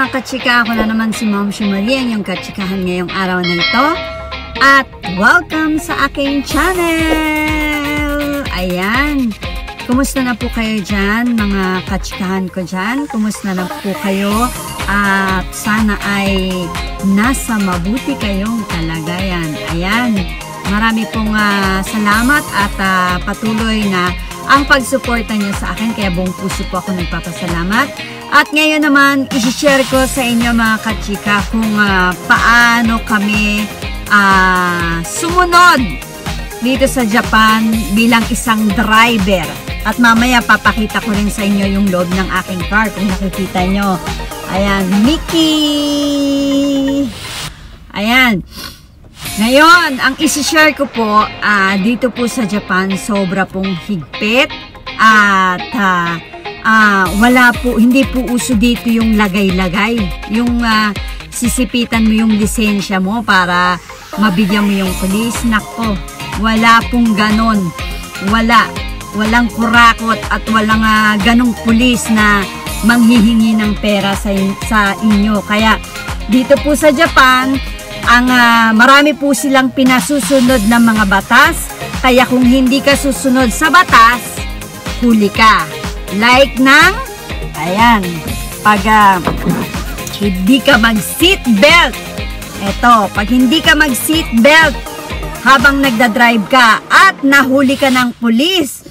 mga kachika, ako na naman si Ma'am Marie, yung kachikahan ngayong araw na ito. At welcome sa aking channel! Ayan, kumusta na po kayo dyan, mga kachikahan ko dyan? Kumusta na po kayo? At sana ay nasa mabuti kayong kalagayan. Ayan, marami pong salamat at patuloy na ang pagsuporta niyo sa akin, kaya buong puso po ako nagpapasalamat. At ngayon naman, isi-share ko sa inyo mga kachika kung paano kami sumunod dito sa Japan bilang isang driver. At mamaya papakita ko rin sa inyo yung loob ng aking car kung nakikita nyo. Ayan, Mickey! Ayan. Ngayon, ang isi-share ko po dito po sa Japan, sobra pong higpit at wala po, hindi po uso dito yung lagay-lagay. Yung sisipitan mo yung lisensya mo para mabigyan mo yung pulis. Nako, wala pong ganon. Walang kurakot at walang ganong pulis na manghihingi ng pera sa inyo. Kaya dito po sa Japan, marami po silang pinasusunod ng mga batas. Kaya kung hindi ka susunod sa batas, huli ka. Like ng, ayan, pag hindi ka mag-seatbelt. Eto, pag hindi ka mag-seatbelt habang nagdadrive ka at nahuli ka ng pulis,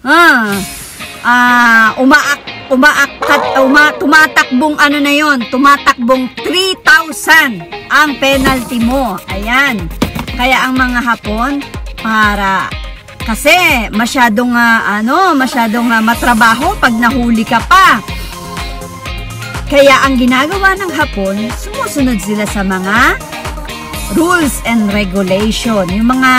tumatakbong ano na yon, tumatakbong 3,000 ang penalty mo. Ayan. Kaya ang mga Hapon, kasi masyadong matrabaho pag nahuli ka pa. Kaya ang ginagawa ng Hapon, sumusunod sila sa mga rules and regulation. Yung mga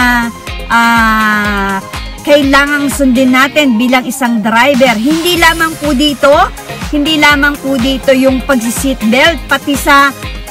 kailangang sundin natin bilang isang driver. Hindi lamang po dito yung pag-seatbelt, pati sa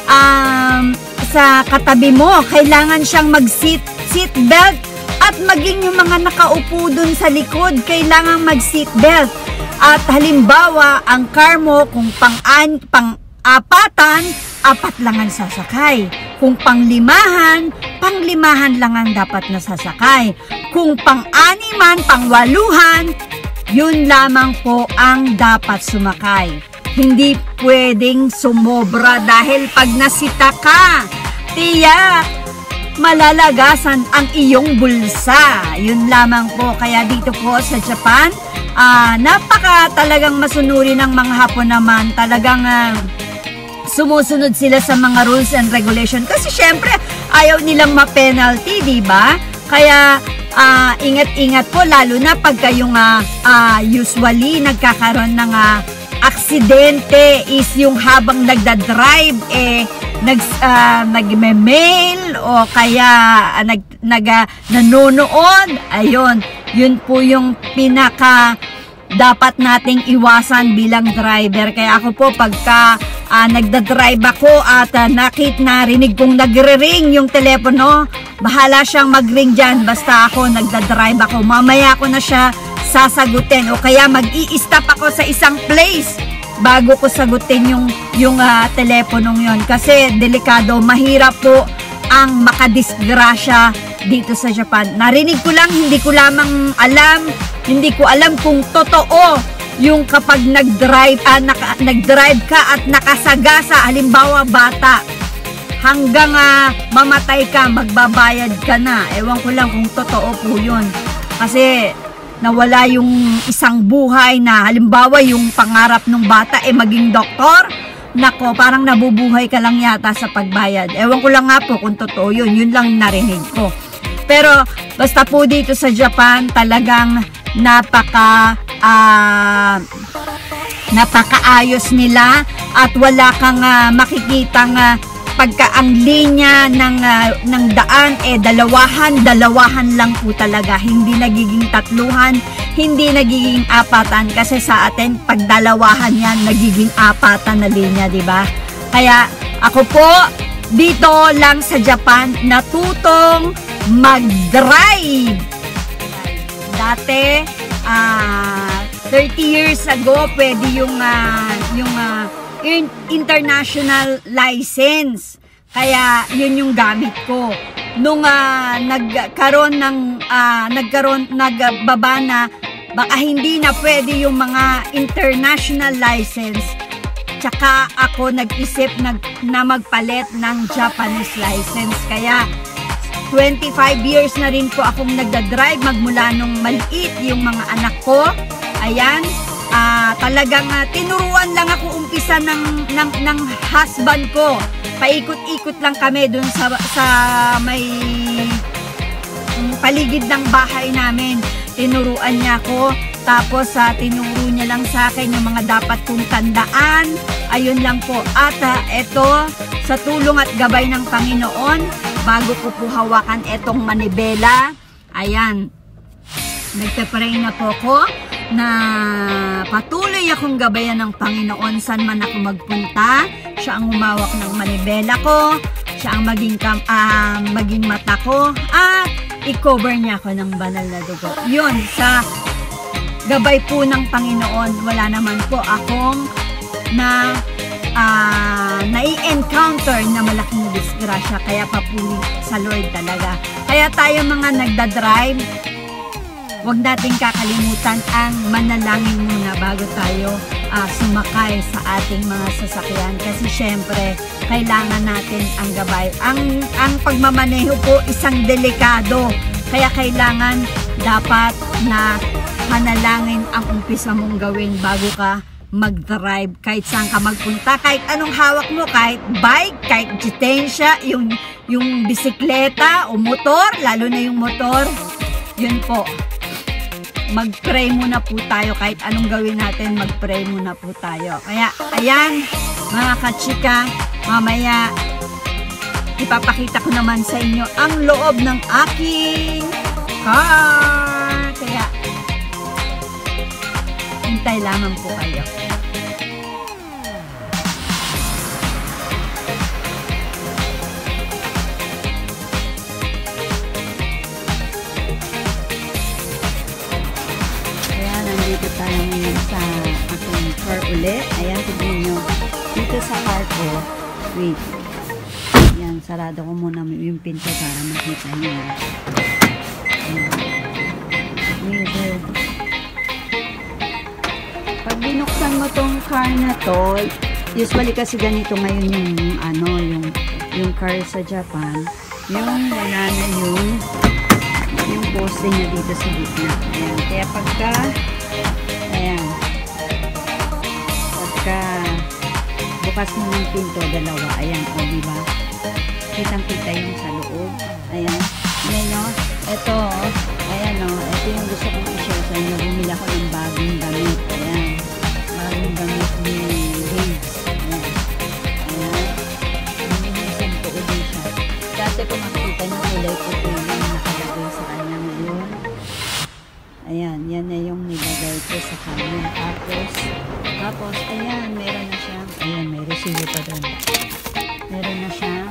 katabi mo, kailangan siyang mag-seatbelt. At maging yung mga nakaupo dun sa likod, kailangan mag-seatbelt. At halimbawa, ang car mo, kung pang-apatan, 4 lang ang sasakay. Kung pang-5, pang-5 lang ang dapat na sasakay. Kung pang-6, pang-8, yun lamang po ang dapat sumakay. Hindi pwedeng sumobra dahil pag nasita ka, tiyak, malalagasan ang iyong bulsa. Yun lamang po. Kaya dito po sa Japan, napaka talagang masunuri ng mga Hapon naman. Talagang sumusunod sila sa mga rules and regulation. Kasi syempre, ayaw nilang ma-penalty, diba? Kaya ingat-ingat po, lalo na pag kayong usually nagkakaroon ng aksidente is yung habang nagdadrive, nagme-mail o kaya nanonood. Ayun, yun po yung pinaka dapat nating iwasan bilang driver. Kaya ako po pagka nagdadrive ako at narinig kong nagre-ring yung telepono, bahala siyang mag-ring dyan, basta ako nagdadrive ako, mamaya ko na siya sasagutin o kaya mag-i-stop ako sa isang place bago ko sagutin yung teleponong yon. Kasi delikado, mahirap po ang makadisgrasya dito sa Japan. Narinig ko lang, hindi ko alam kung totoo yung kapag nag-drive ka at nakasagasa, halimbawa bata, hanggang mamatay ka, magbabayad ka na. Ewan ko lang kung totoo po yun. Kasi nawala yung isang buhay na halimbawa yung pangarap ng bata maging doktor. Nako, parang nabubuhay ka lang yata sa pagbayad. Ewan ko lang nga po kung totoo yun. Yun lang narinig ko. Pero basta po dito sa Japan, talagang napakaayos nila at wala kang makikitang pagka ang linya ng daan dalawahan lang po talaga, hindi nagiging 3, hindi nagiging 4, kasi sa atin pag dalawahan yan nagiging 4 na linya, di ba? Kaya ako po dito lang sa Japan natutong mag-drive. Dati 30 years ago pwede yung international license. Kaya yun yung gamit ko. Nung nagbaba na, baka hindi na pwede yung mga international license, tsaka ako nag-isip na magpalit ng Japanese license. Kaya 25 years na rin po akong nagdadrive magmula nung maliit yung mga anak ko. Ayan, talagang tinuruan lang ako umpisa ng husband ko. Paikot-ikot lang kami dun sa may paligid ng bahay namin. Tinuruan niya ako. Tapos tinuro niya lang sa akin yung mga dapat kong tandaan. Ayun lang po. At eto, sa tulong at gabay ng Panginoon, bago ko po hawakan etong manibela, ayan, nagpe-pray na po ako na patuloy akong gabayan ng Panginoon saan man ako magpunta. Siya ang humawak ng manibela ko, siya ang maging mata ko, at i-cover niya ako ng banal na dugo. Yun, sa gabay po ng Panginoon, wala naman po akong nai-encounter na malaking disgrasya, kaya papuli sa Lord talaga. Kaya tayo mga nagdadrive, huwag nating kakalimutan ang manalangin muna bago tayo sumakay sa ating mga sasakyan, kasi syempre kailangan natin ang gabay. Ang pagmamaneho po isang delikado, kaya kailangan dapat na panalangin ang umpisa mong gawin bago ka mag-drive. Kahit saan ka magpunta, kahit anong hawak mo, kahit bike, kahit jitensya, yung bisikleta o motor, lalo na yung motor, yun po, mag-pray muna po tayo. Kahit anong gawin natin, mag-pray muna po tayo. Kaya, ayan, mga kachika, mamaya, ipapakita ko naman sa inyo ang loob ng aking car. Kaya, hintay lamang po kayo. Dito tayo ngayon sa aking car ulit. Ayan, tignan nyo. Dito sa car ko, wait. Ayan, sarado ko muna yung pinto para makita nyo. Ayan. Pag binuksan mo tong car na to, usually kasi ganito ngayon yung car sa Japan, yung wala na yung poste niya dito sa gitna. Ayan, kaya pagka bukas mo ng pinto, dalawa, ayan, o diba, kitang-kita yung sa loob. Ayan, ayan o, eto, ayan o, eto yung gusto kong i-share sa inyo. Bumili ako ng bagong damit. Ayan, bagong damit ni Babes. Ayan, ayan, bumili po ulit siya. Dati kung makikita nyo, kulay puti yung nakalagay sa kanya ngayon. Ayan, yan na yung nilagay ko sa kanya. Tapos, ayan, meron na siyang, ayan, may resibo pa doon. Meron na siyang,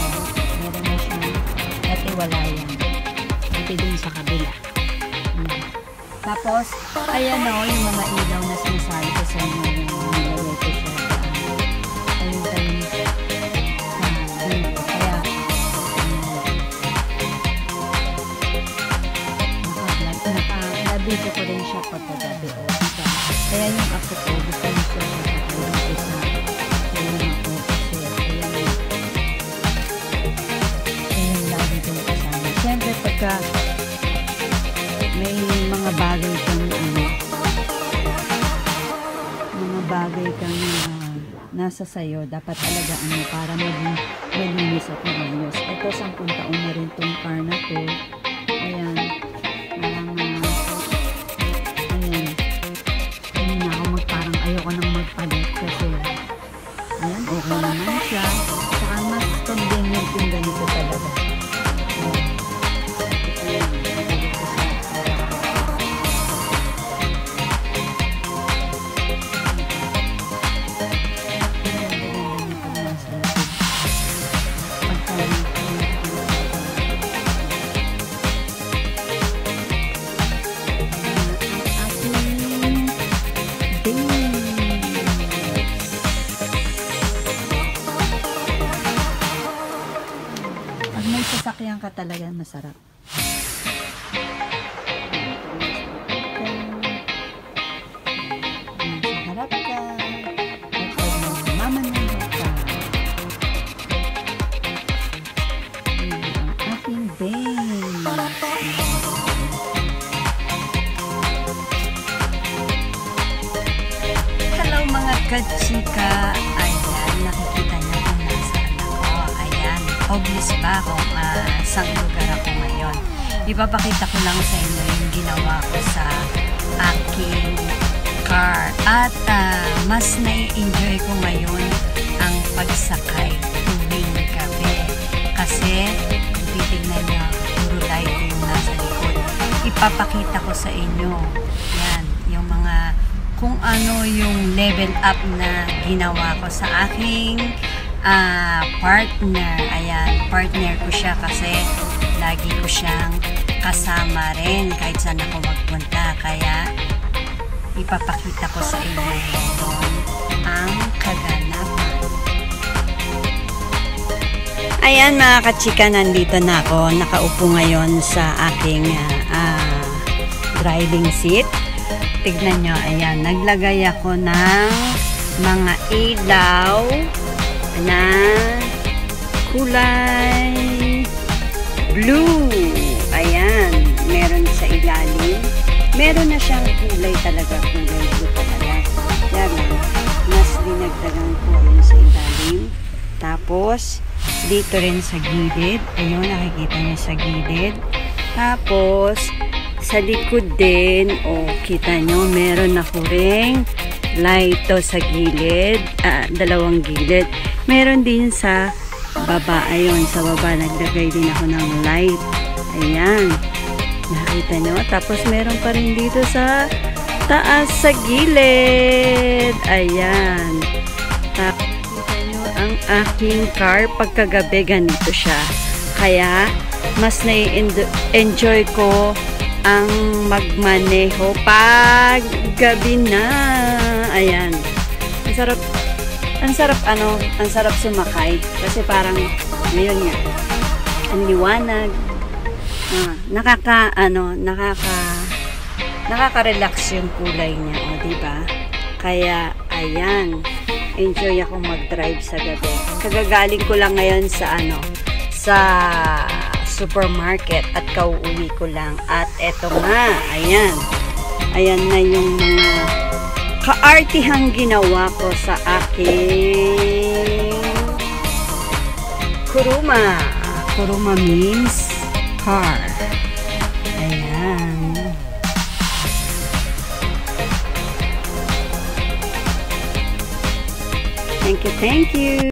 dati wala yan. Dati dun sa kabila. Tapos, ayan o, yung mga ilaw na sinasabi ko sa inyo, nilagay ko siya. Ayun tayo. Kaya, nabidyo ko rin siya pagkagabi. Kaya yung ako ko, gusto nyo siya pagkagabi sa kailan ako. Kasi ayun lagi kong kasama. Siyempre pagka may mga bagay kang nasa sayo, dapat alagaan mo para maging malinis at maayos. Ito, 10 taon na rin tong car na to. Ayan. Ayoko nang magpalit kasi ayan, okay naman siya. Saka mas convenient yung ganito talaga. sasakyan ka talaga masarap. Nasa harap ka. At pag mamamaneho ka. Ayan, ang aking Benz. Hello mga kachika. Ayan, nakikita niyo kung nasaan ako. Ayan, obvious ba kung saan lugar ako ngayon? Ipapakita ko lang sa inyo yung ginawa ko sa aking car. At mas nai-enjoy ko ngayon ang pagsakay tuwing gabi. Kasi kung titignan niyo, puro light yung nasa likod. Ipapakita ko sa inyo. Yan, yung mga kung ano yung level up na ginawa ko sa aking partner. Ayan, partner ko siya kasi lagi ko siyang kasama rin kahit saan ako magpunta. Kaya ipapakita ko sa inyo ngayon ang kaganapan. Ayan mga kachika, nandito na ako. Nakaupo ngayon sa aking driving seat. Tignan nyo, ayan, naglagay ako ng mga ilaw na kulay blue. Ayan, meron sa ilalim. Meron na siyang kulay talaga, kulay blue talaga. Yan, mas dinagdagan ko rin sa ilalim. Tapos, dito rin sa gilid. Ayun, nakikita niyo sa gilid. Tapos, sa likod din, kita nyo, meron ako ring light sa gilid, dalawang gilid. Meron din sa baba, ayun, sa baba naglagay din ako ng light. Ayan, nakita nyo. Tapos meron pa rin dito sa taas sa gilid. Ayan. Tapos nakita nyo ang aking car pagkagabi, ganito siya. Kaya mas na-enjoy ko ang magmaneho pag gabi na. Ayan. Ang sarap sumakay kasi parang ngayon nga ang liwanag. Nakaka-relax yung kulay niya, di ba? Kaya ayan, enjoy ako mag-drive sa gabi. Kagagaling ko lang ngayon sa supermarket at kauuwi ko lang. At eto nga, ayan. Ayan na yung mga kaartihang ginawa ko sa aking Kuruma. Kuruma means car. Ayan. Thank you, thank you.